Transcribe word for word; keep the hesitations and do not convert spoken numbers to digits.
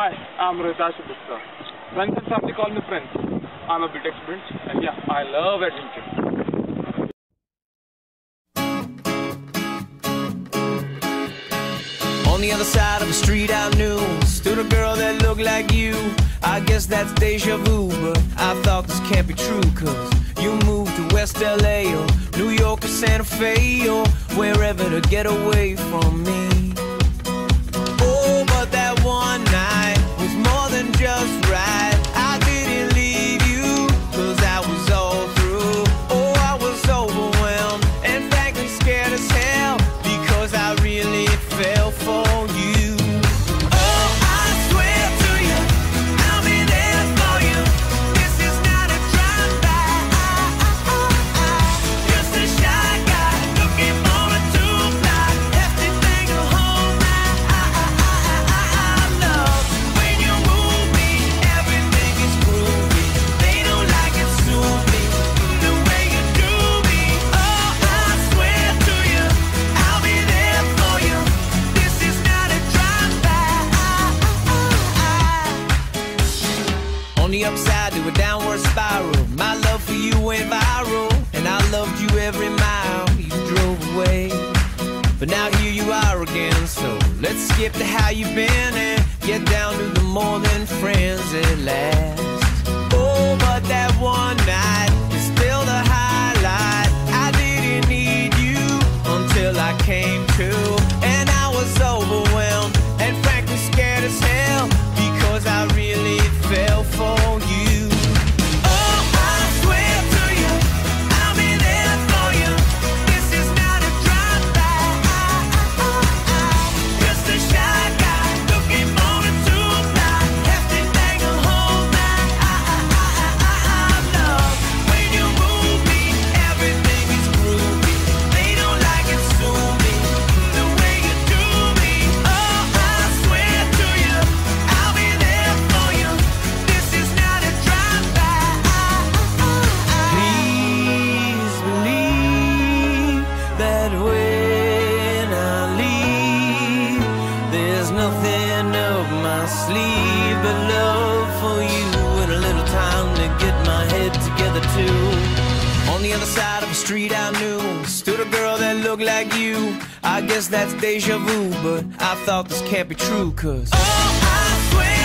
Hi, I'm Rohitashwa Bissa. Friends and family call me friends. I'm a B Tech student, and yeah, I love adventure. On the other side of the street I knew stood a girl that looked like you. I guess that's deja vu, but I thought this can't be true, cause you moved to West L A or New York or Santa Fe or wherever to get away from me. Oh, but that one night was more than just right. I didn't leave you, cause I was all through. Oh, I was overwhelmed and frankly scared as hell, because I really fell for you. Oh, I swear to you, I'll be there for you. This is not a drive-by. Just a shy guy looking for a two-fly. Hefty thing to hold my love. When you move me, everything is groovy. They don't like it, sue me the way you do me. Oh, I swear to you, I'll be there for you. This is not a drive-by. On the upside to a downward spiral, my love for you went viral, and I loved you every mile you drove away. But now here you are again, so let's skip to how you've been and get down to the more than friends at last. Oh, but that one night is still the highlight. I didn't need you until I came to, and I was overwhelmed and frankly scared as hell, because I really fell for you. Oh, I swear to you, I'll be there for you. This is not a drive-by. Just a shy guy looking for a two-fly. Hefty thing to hold my love. When you move me, everything is groovy. They don't like it, sue me the way you do me. Oh, I swear to you, I'll be there for you. This is not a drive-by. Please believe that when I leave, there's nothing up my sleeve but love for you and a little time to get my head together too. On the other side of the street I knew stood a girl that looked like you. I guess that's deja vu, but I thought this can't be true, cause oh, I swear